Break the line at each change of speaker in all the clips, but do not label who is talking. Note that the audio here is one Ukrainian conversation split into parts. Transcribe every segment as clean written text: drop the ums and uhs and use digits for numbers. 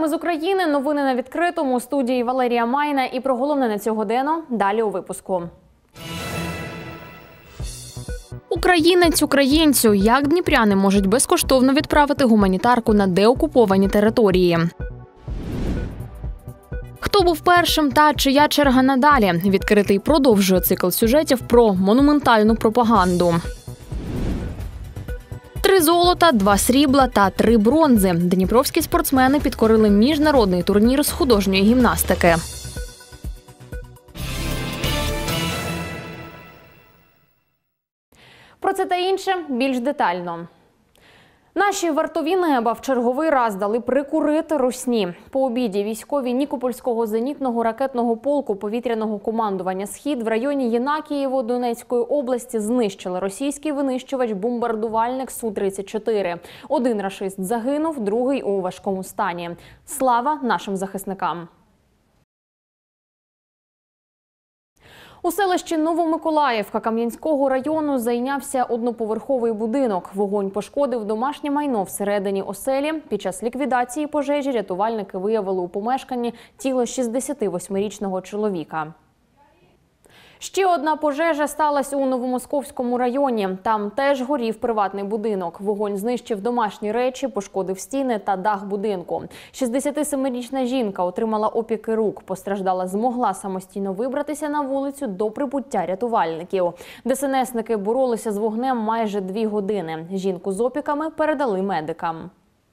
Вітаємо з України. Новини на відкритому. У студії Валерія Майна. І про головне на цю годину далі у випуску. Українець українцю. Як дніпряни можуть безкоштовно відправити гуманітарку на деокуповані території? Хто був першим та чия черга надалі? Відкритий продовжує цикл сюжетів про монументальну пропаганду. 3 золота, 2 срібла та 3 бронзи. Дніпровські спортсмени підкорили міжнародний турнір з художньої гімнастики. Про це та інше більш детально. Наші вартові неба в черговий раз дали прикурити русні. По обіді військові Нікопольського зенітного ракетного полку повітряного командування «Схід» в районі Єнакієво Донецької області знищили російський винищувач-бомбардувальник Су-34. Один рашист загинув, другий у важкому стані. Слава нашим захисникам! У селищі Новомиколаївка Кам'янського району зайнявся одноповерховий будинок. Вогонь пошкодив домашнє майно всередині оселі. Під час ліквідації пожежі рятувальники виявили у помешканні тіло 68-річного чоловіка. Ще одна пожежа сталася у Новомосковському районі. Там теж горів приватний будинок. Вогонь знищив домашні речі, пошкодив стіни та дах будинку. 67-річна жінка отримала опіки рук. Постраждала змогла самостійно вибратися на вулицю до прибуття рятувальників. ДСНСники боролися з вогнем майже 2 години. Жінку з опіками передали медикам.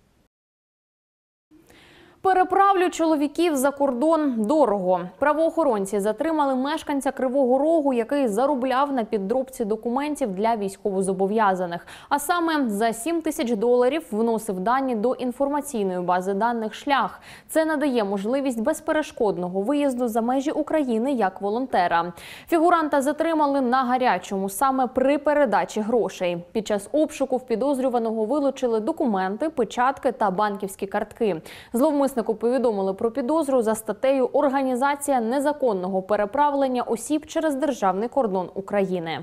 Переправлю чоловіків за кордон дорого. Правоохоронці затримали мешканця Кривого Рогу, який заробляв на підробці документів для військовозобов'язаних. А саме за $7 000 вносив дані до інформаційної бази даних «Шлях». Це надає можливість безперешкодного виїзду за межі України як волонтера. Фігуранта затримали на гарячому саме при передачі грошей. Під час обшуку в підозрюваного вилучили документи, печатки та банківські картки. Зловмиснику повідомили про підозру за статтею «Організація незаконного переправлення осіб через державний кордон України».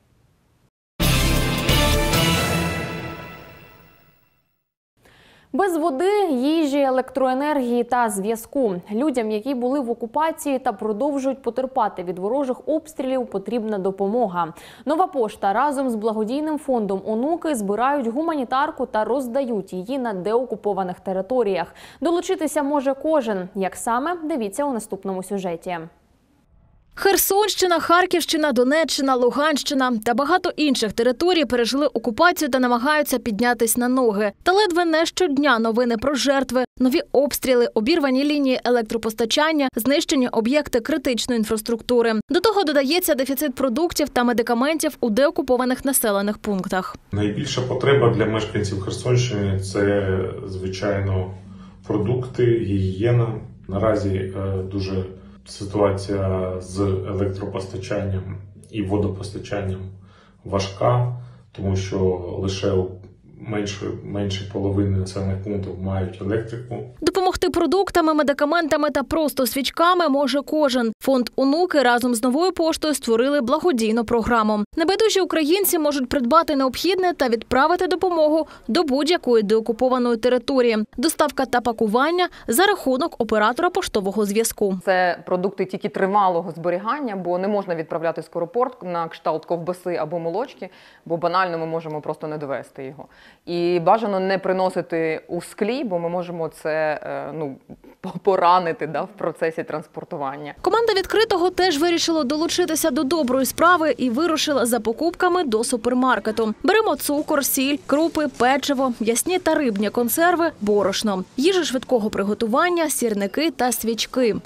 Без води, їжі, електроенергії та зв'язку. Людям, які були в окупації та продовжують потерпати від ворожих обстрілів, потрібна допомога. Нова пошта разом з благодійним фондом «Онуки» збирають гуманітарку та роздають її на деокупованих територіях. Долучитися може кожен. Як саме? Дивіться у наступному сюжеті.
Херсонщина, Харківщина, Донеччина, Луганщина та багато інших територій пережили окупацію та намагаються піднятись на ноги. Та ледве не щодня новини про жертви, нові обстріли, обірвані лінії електропостачання, знищені об'єкти критичної інфраструктури. До того додається дефіцит продуктів та медикаментів у деокупованих населених пунктах.
Найбільша потреба для мешканців Херсонщини – це, звичайно, продукти, гігієна. Наразі дуже ситуація з електропостачанням і водопостачанням важка, тому що лише менше половини населених пунктів мають електрику.
Допомогти продуктами, медикаментами та просто свічками може кожен. Фонд «Онуки» разом з Новою поштою створили благодійну програму. Небайдужі українці можуть придбати необхідне та відправити допомогу до будь-якої деокупованої території. Доставка та пакування за рахунок оператора поштового зв'язку.
Це продукти тільки тривалого зберігання, бо не можна відправляти скоропорт на кшталт ковбаси або молочки, бо банально ми можемо просто не довести його. І бажано не приносити у склі, бо ми можемо це поранити в процесі транспортування.
Команда «Відкритого» теж вирішила долучитися до доброї справи і вирушила за покупками до супермаркету. Беремо цукор, сіль, крупи, печиво, м'ясні та рибні консерви, борошно, їжу швидкого приготування, сірники та свічки.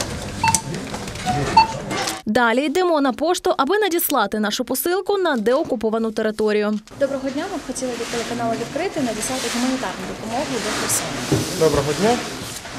Далі йдемо на пошту, аби надіслати нашу посилку на деокуповану територію.
Доброго дня, ми б хотіли від телеканалу «Відкритий» надіслати гуманітарну допомогу до Херсона.
Доброго дня.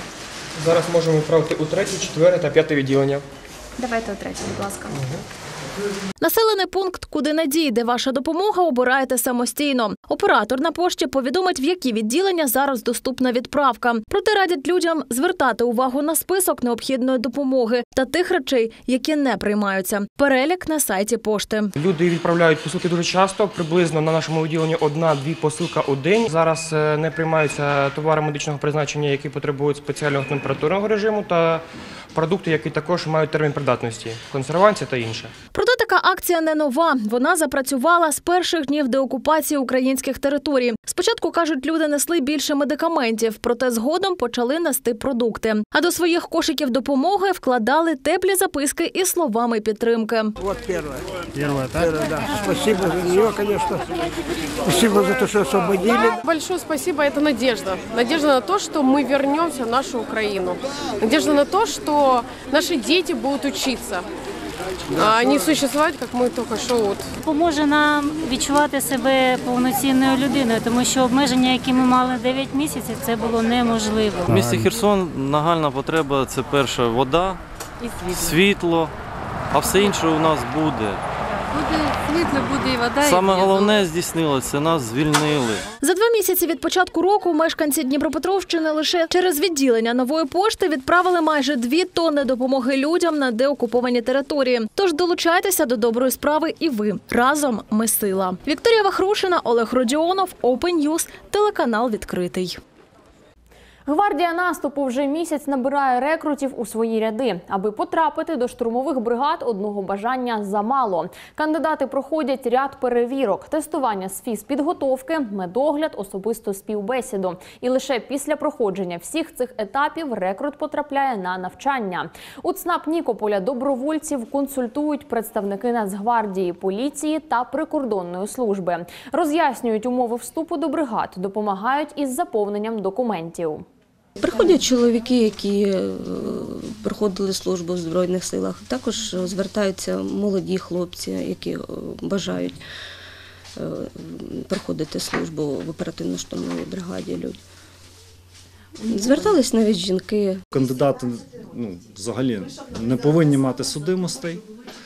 Зараз можемо відправити у 3, 4 та 5 відділення.
Давайте у 3, будь ласка.
Населений пункт, куди надійде ваша допомога, обираєте самостійно. Оператор на пошті повідомить, в які відділення зараз доступна відправка. Проте радять людям звертати увагу на список необхідної допомоги та тих речей, які не приймаються. Перелік на сайті пошти.
Люди відправляють посилки дуже часто, приблизно на нашому відділенні 1-2 посилки у день. Зараз не приймаються товари медичного призначення, які потребують спеціального температурного режиму, та продукти, які також мають термін придатності, консервація та інше.
Проте така акція не нова. Вона запрацювала з перших днів деокупації українських територій. Спочатку, кажуть, люди несли більше медикаментів, проте згодом почали нести продукти. А до своїх кошиків допомоги вкладали теплі записки із словами підтримки.
Вот первое. Первое, так? Первое, да. Спасибо за нее, конечно. Спасибо за то, что освободили.
Большое спасибо, это надежда. Надежда на то, что мы вернемся в нашу Украину. Надежда на то, что наши дети будут учиться, а не существовать, як ми тільки що.
Поможе нам відчувати себе повноцінною людиною, тому що обмеження, які ми мали 9 місяців, це було неможливо.
В місті Херсон нагальна потреба – це перша вода, світло, а все інше у нас буде.
Буде світло, буде і вода.
Саме головне здійснилося – це нас звільнили.
За 2 місяці від початку року мешканці Дніпропетровщини лише через відділення Нової пошти відправили майже 2 тонни допомоги людям на деокуповані території. Тож долучайтеся до доброї справи і ви. Разом ми сила. Вікторія Вахрушина, Олег Родіонов, Open News, телеканал «Відкритий».
Гвардія наступу вже місяць набирає рекрутів у свої ряди. Аби потрапити до штурмових бригад, одного бажання замало. Кандидати проходять ряд перевірок, тестування з фізпідготовки, медогляд, особисту співбесіду. І лише після проходження всіх цих етапів рекрут потрапляє на навчання. У ЦНАП Нікополя добровольців консультують представники Нацгвардії, поліції та прикордонної служби. Роз'яснюють умови вступу до бригад, допомагають із заповненням документів.
Приходять чоловіки, які проходили службу в Збройних силах. Також звертаються молоді хлопці, які бажають проходити службу в оперативно-штурмовій бригаді. Звертались навіть жінки.
Кандидати взагалі не повинні мати судимостей,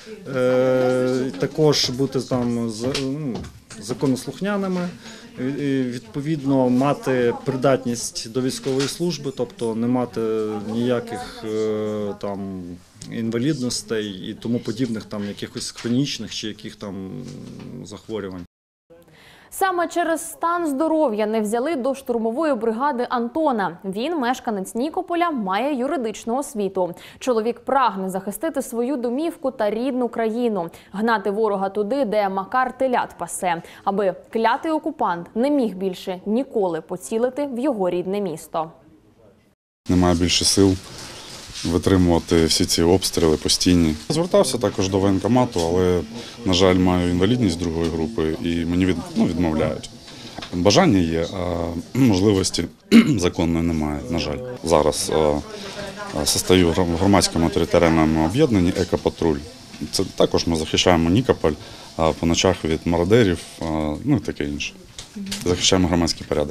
також бути там законослухняними, відповідно мати придатність до військової служби, тобто не мати ніяких там інвалідностей і тому подібних там якихось хронічних чи яких там захворювань.
Саме через стан здоров'я не взяли до штурмової бригади Антона. Він, мешканець Нікополя, має юридичну освіту. Чоловік прагне захистити свою домівку та рідну країну, гнати ворога туди, де Макар телят пасе, аби клятий окупант не міг більше ніколи поцілити в його рідне місто.
Немає більше сил витримувати всі ці обстріли постійні. Звертався також до воєнкомату, але, на жаль, маю інвалідність 2-ї групи і мені відмовляють. Бажання є, а можливості законної немає, на жаль. Зараз состою в громадському територіальному об'єднанні «Екопатруль». Це також ми захищаємо Нікополь по ночах від мародерів, і таке інше. Захищаємо громадський порядок.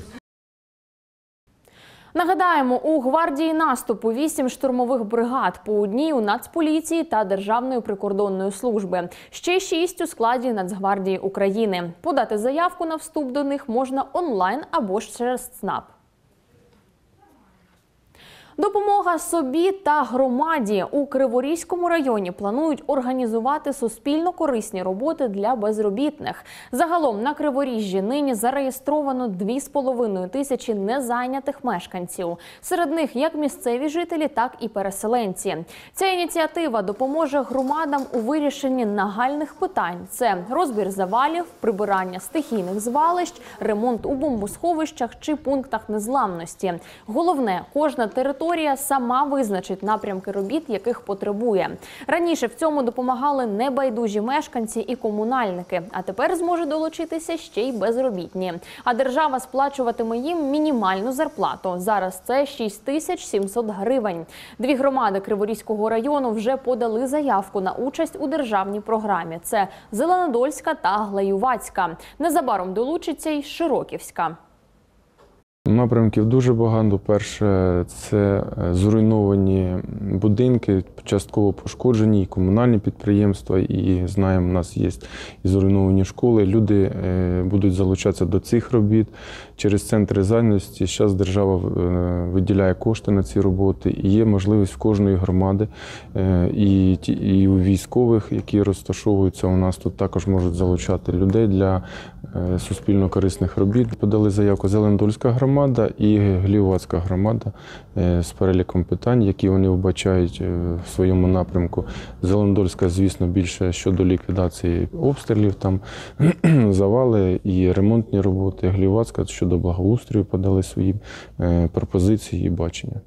Нагадаємо, у гвардії наступу 8 штурмових бригад, по одній у Нацполіції та Державної прикордонної служби. Ще 6 у складі Нацгвардії України. Подати заявку на вступ до них можна онлайн або ж через ЦНАП. Допомога собі та громаді. У Криворізькому районі планують організувати суспільно-корисні роботи для безробітних. Загалом на Криворіжжі нині зареєстровано 2,5 тисячі незайнятих мешканців. Серед них як місцеві жителі, так і переселенці. Ця ініціатива допоможе громадам у вирішенні нагальних питань. Це розбір завалів, прибирання стихійних звалищ, ремонт у бомбосховищах чи пунктах незламності. Головне, кожна територія сама визначить напрямки робіт, яких потребує. Раніше в цьому допомагали небайдужі мешканці і комунальники, а тепер зможе долучитися ще й безробітні. А держава сплачуватиме їм мінімальну зарплату. Зараз це 6700 гривень. 2 громади Криворізького району вже подали заявку на участь у державній програмі. Це Зеленодольська та Глеювацька. Незабаром долучиться й Широківська.
Напрямків дуже багато. Перше – це зруйновані будинки, частково пошкоджені, і комунальні підприємства, і знаємо, у нас є і зруйновані школи. Люди будуть залучатися до цих робіт через центри зайнятості. Зараз держава виділяє кошти на ці роботи, і є можливість в кожної громади, і у військових, які розташовуються у нас тут, також можуть залучати людей для суспільно корисних робіт. Подали заявку Зелендольська громада і Глівацька громада з переліком питань, які вони вбачають в своєму напрямку. Зелендольська, звісно, більше щодо ліквідації обстрілів, там завали і ремонтні роботи. Глівацька щодо благоустрою подали свої пропозиції і бачення.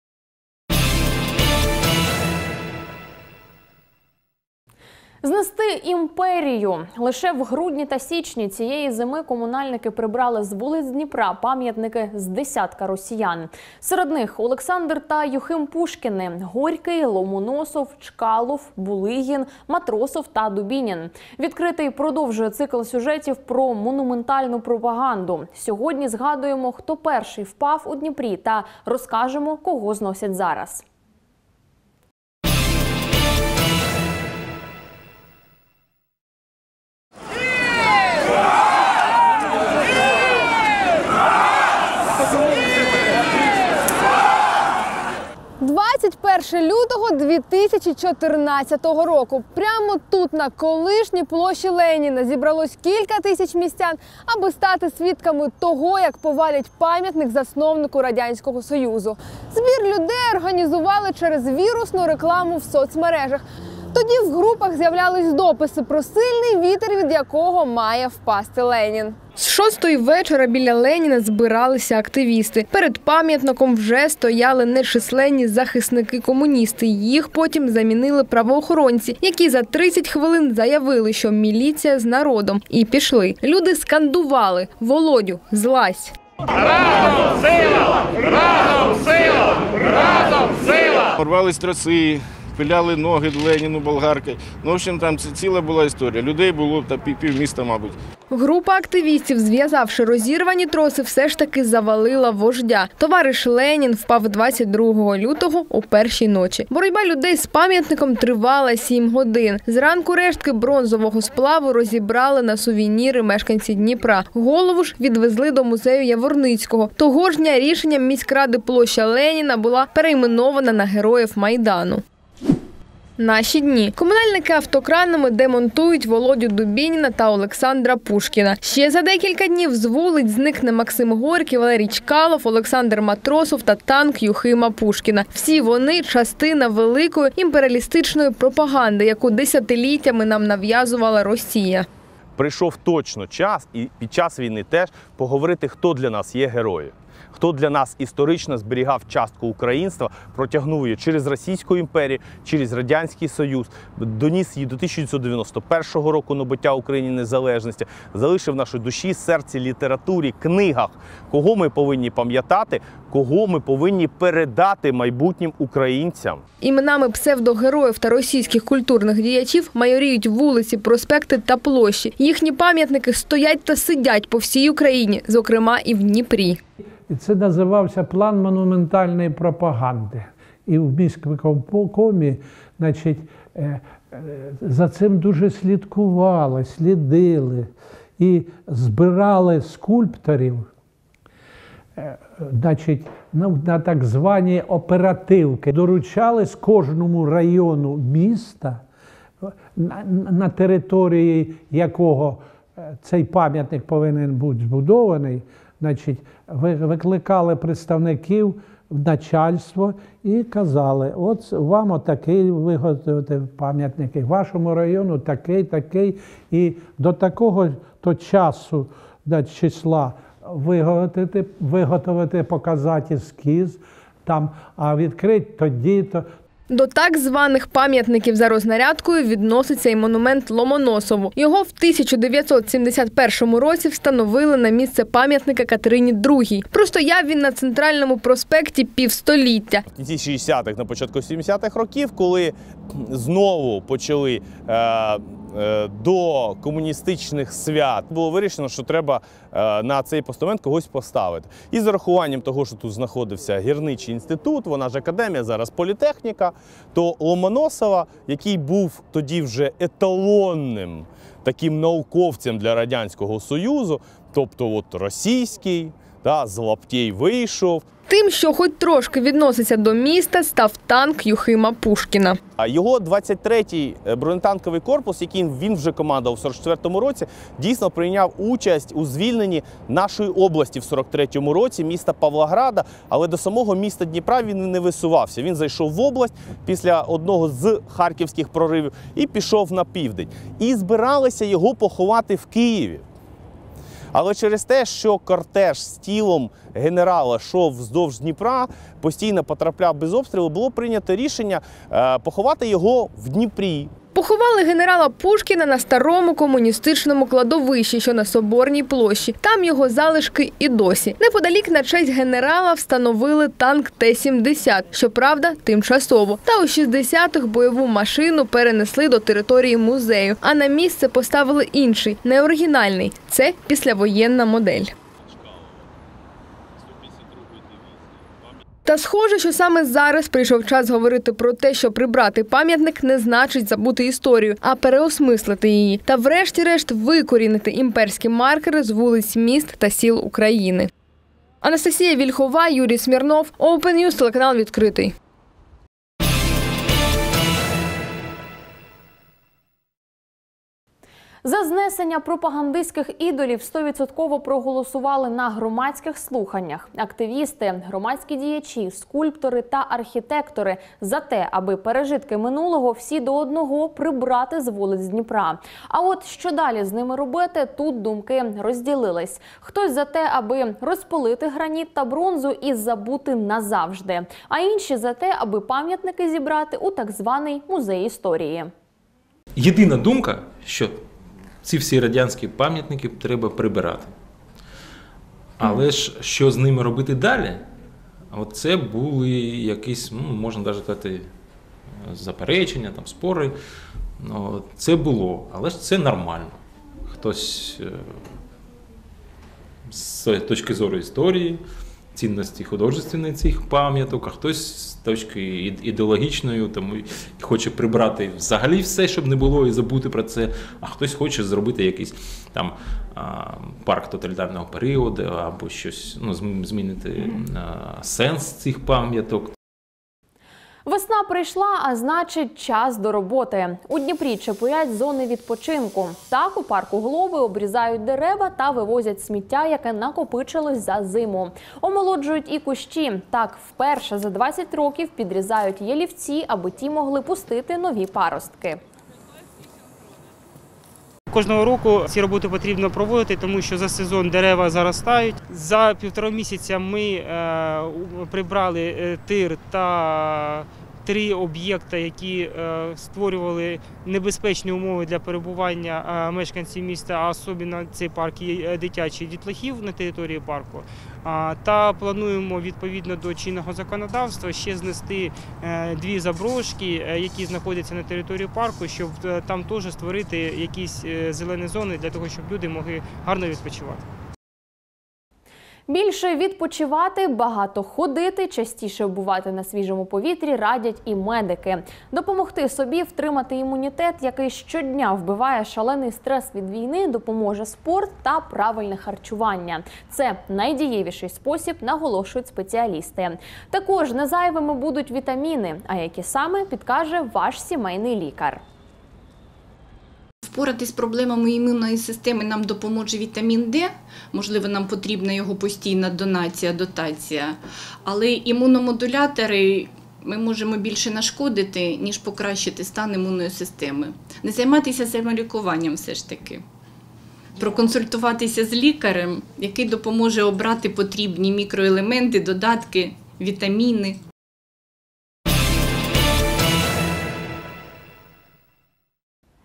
Знести імперію. Лише в грудні та січні цієї зими комунальники прибрали з вулиць Дніпра пам'ятники з десятка росіян. Серед них Олександр та Юхим Пушкіни, Горький, Ломоносов, Чкалов, Булигін, Матросов та Дубінін. Відкритий продовжує цикл сюжетів про монументальну пропаганду. Сьогодні згадуємо, хто перший впав у Дніпрі, та розкажемо, кого зносять зараз.
Лютого 2014 року. Прямо тут, на колишній площі Леніна, зібралось кілька тисяч містян, аби стати свідками того, як повалять пам'ятник засновнику Радянського Союзу. Збір людей організували через вірусну рекламу в соцмережах. Тоді в групах з'являлись дописи про сильний вітер, від якого має впасти Ленін. З 6-ї вечора біля Леніна збиралися активісти. Перед пам'ятником вже стояли нечисленні захисники-комуністи. Їх потім замінили правоохоронці, які за 30 хвилин заявили, що міліція з народом. І пішли. Люди скандували: «Володю, злазь!»
Разом сила! Разом сила! Разом сила! Порвались троси, пиляли ноги Леніну болгаркою. Ну, в общем, там ціла була історія. Людей було та півміста, мабуть.
Група активістів, зв'язавши розірвані троси, все ж таки завалила вождя. Товариш Ленін впав 22 лютого о першій ночі. Боротьба людей з пам'ятником тривала 7 годин. Зранку рештки бронзового сплаву розібрали на сувеніри мешканці Дніпра. Голову ж відвезли до музею Яворницького. Того ж дня рішенням міськради площа Леніна була перейменована на Героїв Майдану. Наші дні. Комунальники автокранами демонтують Володю Дубініна та Олександра Пушкіна. Ще за декілька днів з вулиць зникне Максим Горький, Валерій Чкалов, Олександр Матросов та танк Юхима Пушкіна. Всі вони – частина великої імперіалістичної пропаганди, яку десятиліттями нам нав'язувала Росія.
Прийшов точно час, і під час війни теж, поговорити, хто для нас є герої. Хто для нас історично зберігав частку українства, протягнув її через Російську імперію, через Радянський Союз, доніс її до 1991 року набуття Україні незалежності, залишив в нашій душі, серці, літературі, книгах. Кого ми повинні пам'ятати, кого ми повинні передати майбутнім українцям.
Іменами псевдогероїв та російських культурних діячів майоріють вулиці, проспекти та площі. Їхні пам'ятники стоять та сидять по всій Україні, зокрема і в Дніпрі.
І це називався план монументальної пропаганди. І в міськвиконкомі, значить, за цим дуже слідкували, слідили і збирали скульпторів, значить, на так звані оперативки. Доручались кожному району міста, на території якого цей пам'ятник повинен бути збудований, значить, викликали представників в начальство і казали: от вам отакий виготовити пам'ятник, вашому району такий. І до такого-то часу, числа виготовити, показати ескіз, там, а відкрити тоді-то.
До так званих пам'ятників за рознарядкою відноситься і монумент Ломоносову. Його в 1971 році встановили на місце пам'ятника Катерині II. Простояв він на центральному проспекті півстоліття.
В кінці 60-х, на початку 70-х років, коли знову почали до комуністичних свят було вирішено, що треба на цей постамент когось поставити. І з урахуванням того, що тут знаходився гірничий інститут, вона ж академія, зараз політехніка, то Ломоносова, який був тоді вже еталонним таким науковцем для Радянського Союзу, тобто от російський, з лаптей вийшов.
Тим, що хоч трошки відноситься до міста, став танк Юхима Пушкіна.
Його 23-й бронетанковий корпус, який він вже командував у 44-му році, дійсно прийняв участь у звільненні нашої області в 43-му році, міста Павлограда, але до самого міста Дніпра він не висувався. Він зайшов в область після одного з харківських проривів і пішов на південь. І збиралися його поховати в Києві. Але через те, що кортеж з тілом генерала йшов вздовж Дніпра, постійно потрапляв без обстрілу, було прийнято рішення поховати його в Дніпрі.
Поховали генерала Пушкіна на старому комуністичному кладовищі, що на Соборній площі. Там його залишки і досі. Неподалік на честь генерала встановили танк Т-70, щоправда, тимчасово. Та у 60-х бойову машину перенесли до території музею, а на місце поставили інший, неоригінальний. Це післявоєнна модель. Та схоже, що саме зараз прийшов час говорити про те, що прибрати пам'ятник не значить забути історію, а переосмислити її. Та врешті-решт викорінити імперські маркери з вулиць міст та сіл України. Анастасія Вільхова, Юрій Смірнов, Open News, телеканал «Відкритий».
За знесення пропагандистських ідолів 100% проголосували на громадських слуханнях. Активісти, громадські діячі, скульптори та архітектори за те, аби пережитки минулого всі до одного прибрати з вулиць Дніпра. А от що далі з ними робити, тут думки розділились. Хтось за те, аби розпилити граніт та бронзу і забути назавжди. А інші за те, аби пам'ятники зібрати у так званий музей історії.
Єдина думка, що ці всі радянські пам'ятники треба прибирати. Але ж що з ними робити далі? Це були якісь, можна навіть сказати, заперечення, спори. Це було, але ж це нормально. Хтось з точки зору історії, цінності художественної цих пам'яток, а хтось з точки ідеологічної, тому хоче прибрати взагалі все, щоб не було і забути про це, а хтось хоче зробити якийсь там парк тоталітарного періоду або щось, змінити сенс цих пам'яток.
Весна прийшла, а значить час до роботи. У Дніпрі чепурять зони відпочинку. Так, у парку Глоби обрізають дерева та вивозять сміття, яке накопичилось за зиму. Омолоджують і кущі. Так, вперше за 20 років підрізають ялівці, аби ті могли пустити нові паростки.
Кожного року ці роботи потрібно проводити, тому що за сезон дерева заростають. За 1,5 місяця ми прибрали тир та 3 об'єкти, які створювали небезпечні умови для перебування мешканців міста, а особливо цей парк є дитячих дітлахів на території парку. Та плануємо відповідно до чинного законодавства ще знести 2 заброшки, які знаходяться на території парку, щоб там теж створити якісь зелені зони для того, щоб люди могли гарно відпочивати.
Більше відпочивати, багато ходити, частіше бувати на свіжому повітрі радять і медики. Допомогти собі втримати імунітет, який щодня вбиває шалений стрес від війни, допоможе спорт та правильне харчування. Це найдієвіший спосіб, наголошують спеціалісти. Також не зайвими будуть вітаміни, а які саме, підкаже ваш сімейний лікар.
Впоратись з проблемами імунної системи нам допоможе вітамін Д, можливо, нам потрібна його постійна дотація, але імуномодулятори ми можемо більше нашкодити, ніж покращити стан імунної системи. Не займатися самолікуванням все ж таки. Проконсультуватися з лікарем, який допоможе обрати потрібні мікроелементи, додатки, вітаміни.
І до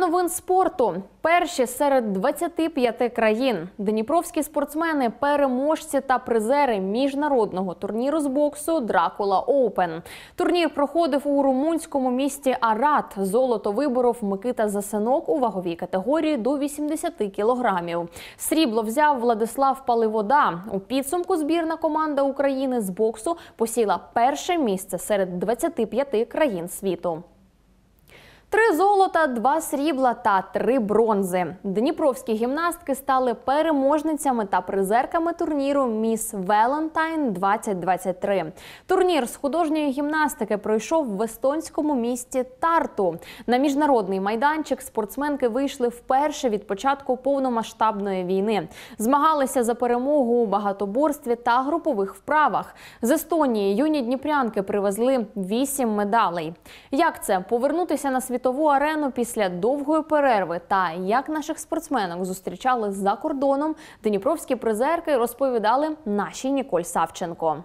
новин спорту. Перші серед 25 країн. Дніпровські спортсмени – переможці та призери міжнародного турніру з боксу «Дракула Оупен». Турнір проходив у румунському місті Арат. Золото виборов Микита Засенок у ваговій категорії до 80 кілограмів. Срібло взяв Владислав Паливода. У підсумку збірна команда України з боксу посіла перше місце серед 25 країн світу. 3 золота, 2 срібла та 3 бронзи. Дніпровські гімнастки стали переможницями та призерками турніру «Міс Валентайн-2023». Турнір з художньої гімнастики пройшов в естонському місті Тарту. На міжнародний майданчик спортсменки вийшли вперше від початку повномасштабної війни. Змагалися за перемогу у багатоборстві та групових вправах. З Естонії юні дніпрянки привезли 8 медалей. Як це – повернутися на світову арену після довгої перерви та як наших спортсменок зустрічали за кордоном, дніпровські призерки розповідали нашій Ніколь Савченко.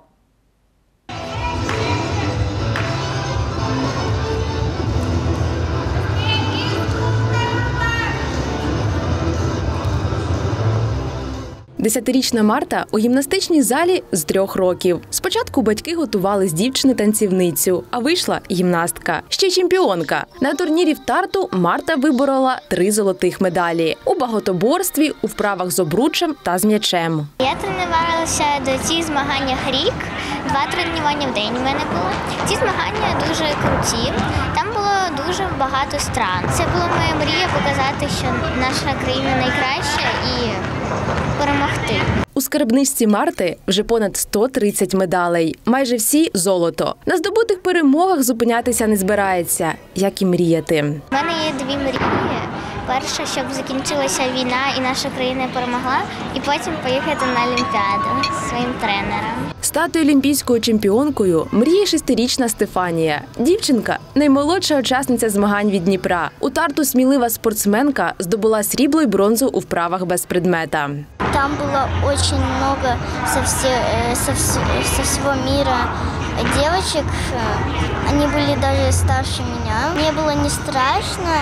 Десятирічна Марта у гімнастичній залі з 3 років. Спочатку батьки готували з дівчини танцівницю, а вийшла гімнастка. Ще й чемпіонка. На турнірі в Тарту Марта виборола 3 золотих медалі. У багатоборстві, у вправах з обручем та з м'ячем.
Я тренувалася до цих змаганнях рік. 2 тренування в день у мене було. Ці змагання дуже круті. Там було дуже багато стран. Це була моя мрія показати, що наша країна найкраща і перемогти.
У скарбничці Марти вже понад 130 медалей. Майже всі – золото. На здобутих перемогах зупинятися не збирається, як і мріяти.
У мене є 2 мрії. Перша, щоб закінчилася війна і наша країна перемогла, і потім поїхати на Олімпіаду зі своїм тренером.
Стати олімпійською чемпіонкою мріє 6-річна Стефанія. Дівчинка – наймолодша учасниця змагань від Дніпра. У Тарту смілива спортсменка здобула срібло й бронзу у вправах без предмета.
Там было очень много со всего мира девочек. Они были даже старше меня. Мне было не страшно.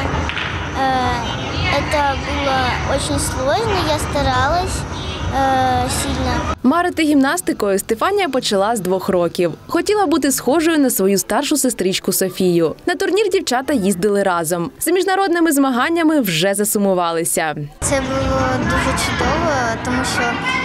Это было очень сложно. Я старалась сильно.
Марити гімнастикою Стефанія почала з 2 років. Хотіла бути схожою на свою старшу сестричку Софію. На турнір дівчата їздили разом. За міжнародними змаганнями вже засумувалися.
Це було дуже чудово, тому що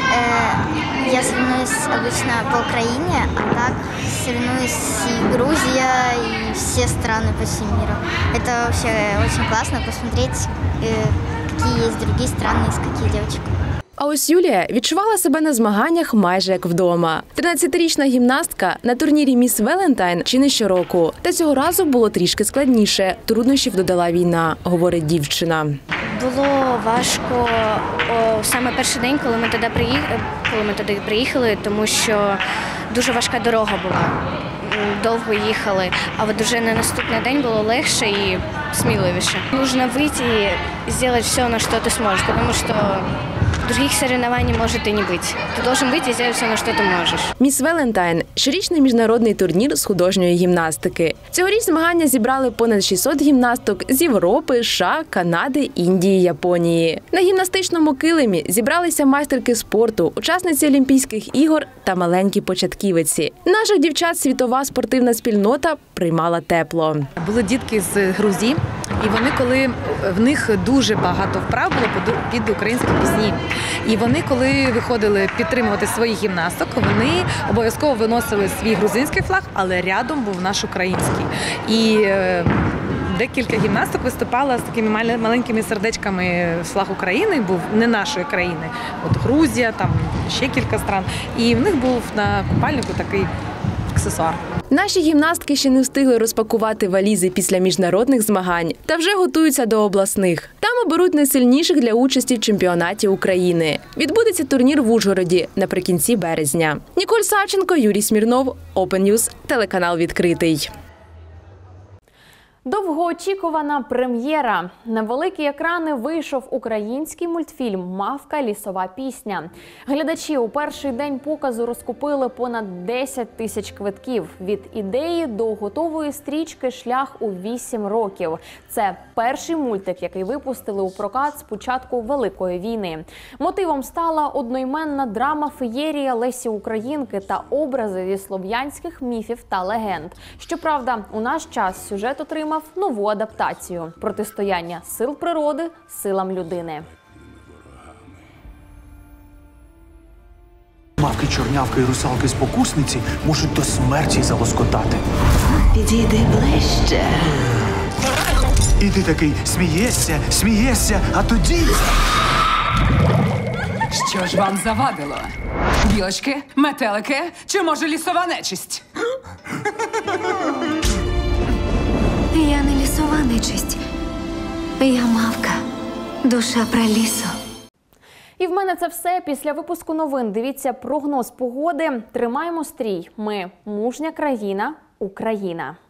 я соревнуюсь обычно по Україні, а так соревнуюсь и Грузия, и все страны по всему миру. Это вообще очень классно посмотреть, какие есть другие страны, из каких девочек.
А ось Юлія відчувала себе на змаганнях майже як вдома. 13-річна гімнастка на турнірі «Міс Валентайн» чи не щороку. Та цього разу було трішки складніше. Труднощів додала війна, говорить дівчина.
Було важко саме перший день, коли ми туди приїхали, тому що дуже важка дорога була. Довго їхали, а от вже на наступний день було легше і сміливіше. Потрібно вийти і зробити все, на що ти зможеш, тому що других соревнований может и не быть. Ты должен выйти и сделать все, на что ты можешь.
«Міс Валентайн» – щорічний міжнародний турнір з художньої гімнастики. Цьогоріч змагання зібрали понад 600 гімнасток з Європи, США, Канади, Індії, Японії. На гімнастичному килимі зібралися майстерки спорту, учасниці Олімпійських ігор та маленькі початківиці. Наших дівчат світова спортивна спільнота приймала тепло.
Були дітки з Грузії, і вони, коли в них дуже багато вправ було під українські пісні. І вони, коли виходили підтримувати своїх гімнасток, вони обов'язково виносили свій грузинський флаг, але рядом був наш український. І декілька гімнасток виступало з такими маленькими сердечками флаг України, був не нашої країни. От Грузія, там ще кілька стран. І в них був на купальнику такий аксесуар.
Наші гімнастки ще не встигли розпакувати валізи після міжнародних змагань та вже готуються до обласних. Там оберуть найсильніших для участі в чемпіонаті України. Відбудеться турнір в Ужгороді наприкінці березня. Ніколь Савченко, Юрій Смірнов, Open News, телеканал «Відкритий».
Довгоочікувана прем'єра. На великі екрани вийшов український мультфільм «Мавка. Лісова пісня». Глядачі у перший день показу розкупили понад 10 тисяч квитків. Від ідеї до готової стрічки шлях у 8 років. Це перший мультик, який випустили у прокат з початку Великої війни. Мотивом стала одноіменна драма-феєрія Лесі Українки та образи зі слов'янських міфів та легенд. Щоправда, у наш час сюжет отримав нову адаптацію – протистояння сил природи силам людини.
Мавки, чорнявки і русалки-спокусниці можуть до смерті залоскотати.
Підійди ближче.
І ти такий смієшся, а тоді...
Що ж вам завадило? Білочки, метелики чи, може, лісова нечисть?
Я не лісова нечисть. Я мавка. Душа пралісу.
І в мене це все. Після випуску новин дивіться прогноз погоди. Тримаємо стрій. Ми – мужня країна, Україна.